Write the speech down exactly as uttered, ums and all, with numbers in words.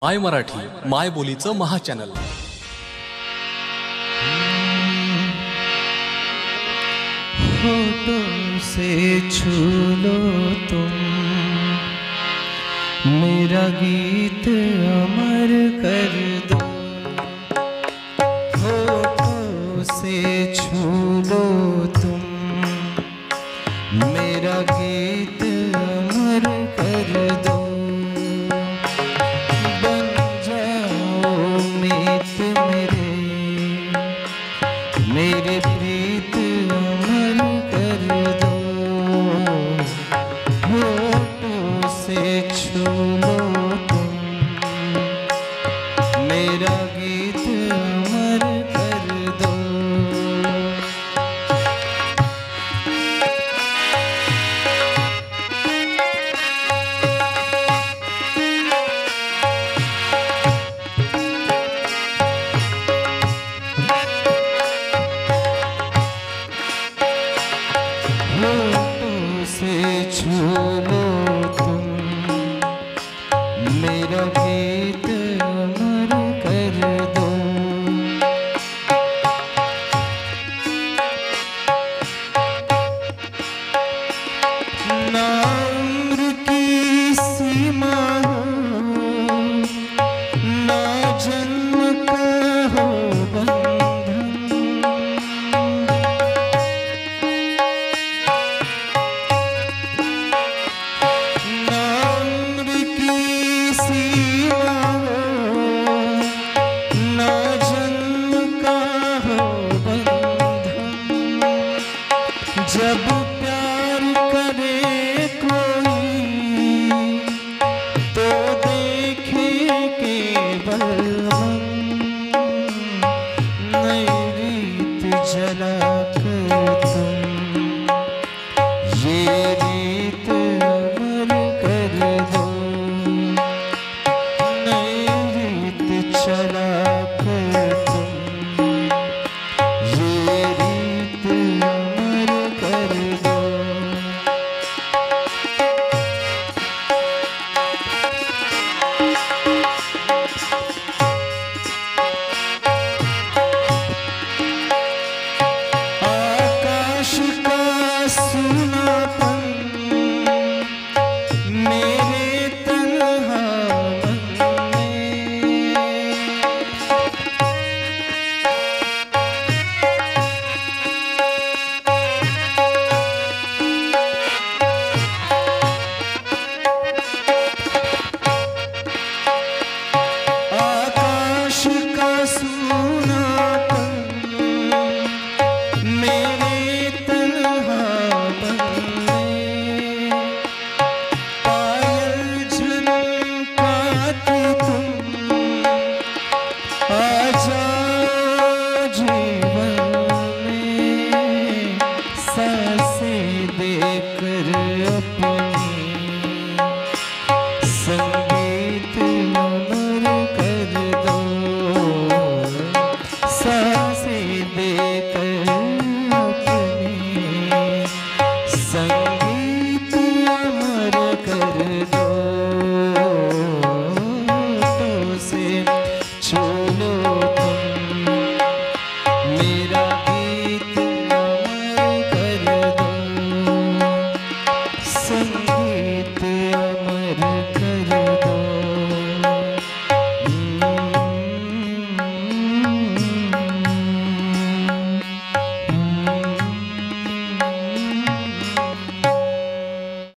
My Marathi माय बोलीचं महाचॅनल। होठों से छू लो तुम मेरा गीत अमर कर दो। होठों से छू लो तुम मेरा गीत अमर कर दो। बन जाओ मीत मेरे मेरे प्रीत अमर कर दो। होठों से छू लो तुम मेरा गीत अमर कर दो। होठों से छू लो तुम मेरा गीत अमर कर दो। ना उम्र की सीमा हो ना जन्म का हो बंधन। ना उम्र की सीमा हो ना जन्म का हो बंधन। जब प्यार करे कोई तो देखे केवल हम। नई रीत जला कर तुम ये रीत अमर कर दो। नई रीत चला कर तुम ये रीत अमर कर दो। आकाश का सुनापन मेरे तन्हा मन में। आकाश का सुनापन मेरे तन्हापन में। पायल झनकाती